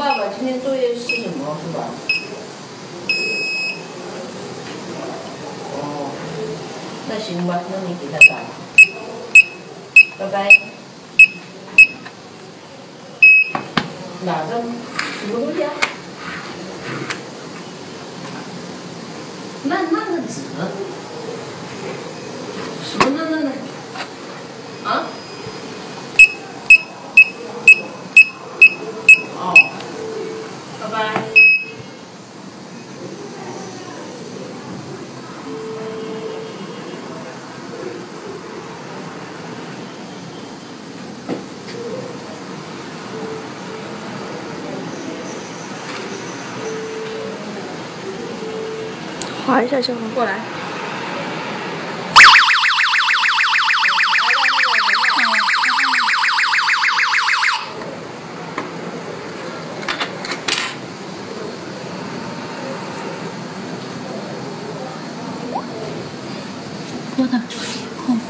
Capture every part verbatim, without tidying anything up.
爸爸今天作业是什么，是吧？哦，那行吧，那你给他打，拜拜。哪个？什么东西啊？烂烂的纸。什么烂烂的？啊？哦，拜拜。 滑一下就好。 过来。 我的，嗯。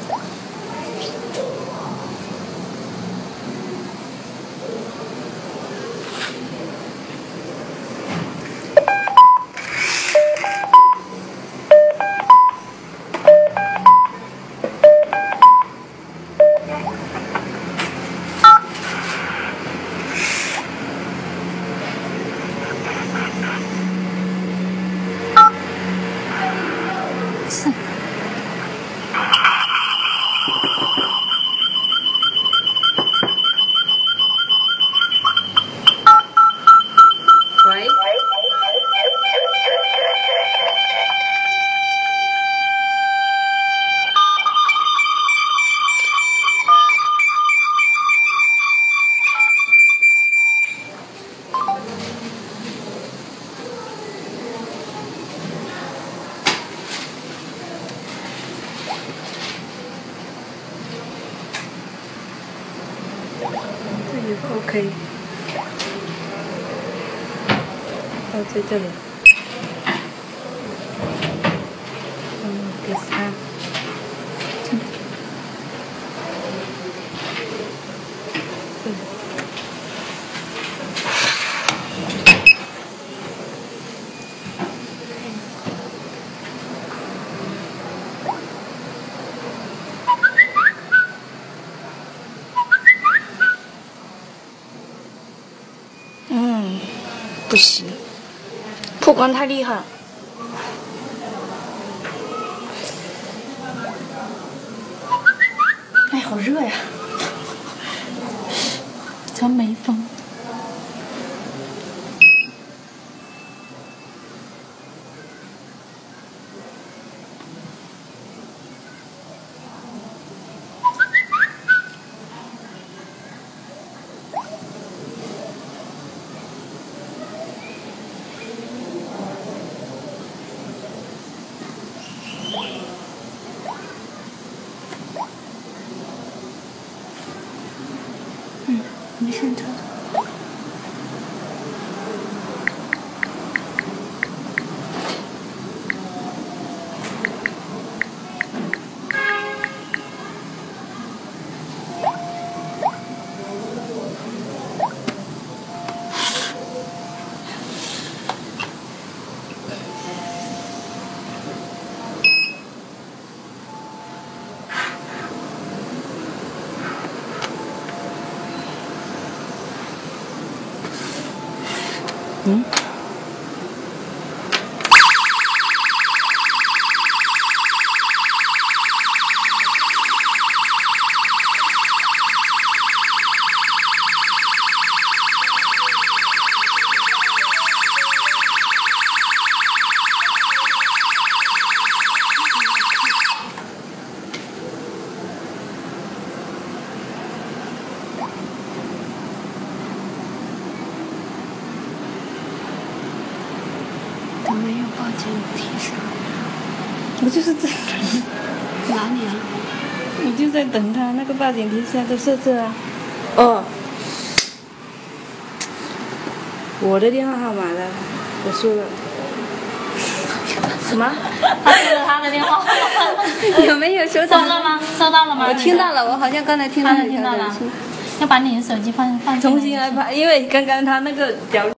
是。 喂。 这里 OK， 哦，在这里，嗯，第三，这里，嗯。嗯，不行，曝光太厉害了。哎，好热呀！真没风。嗯，没上车。嗯。怎么没有报警提示？我就是在哪里啊？我就在等他，那个报警提示都设置啊。哦，我的电话号码呢？我说了。什么？ 他说了他的电话号码。 有没有收到？ 收到吗？收到了吗？ 我听到了，我好像刚才听到刚才听到了。 要把你的手机放放。 重新来拍，因为刚刚他那个脚。